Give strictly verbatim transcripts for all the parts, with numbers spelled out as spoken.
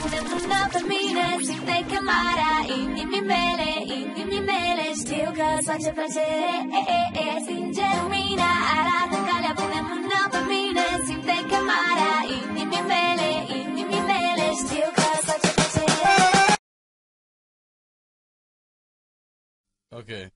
una bambina si te chiamara in mi mele, in mi mele, still cause faccia piacere, eh eh eh, sin genuina, arata caglia una bambina si te chiamara in mi mele, in mi mele, still cause faccia piacere. Okay.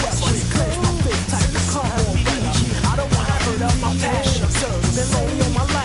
My passion, sir, been lonely on my life.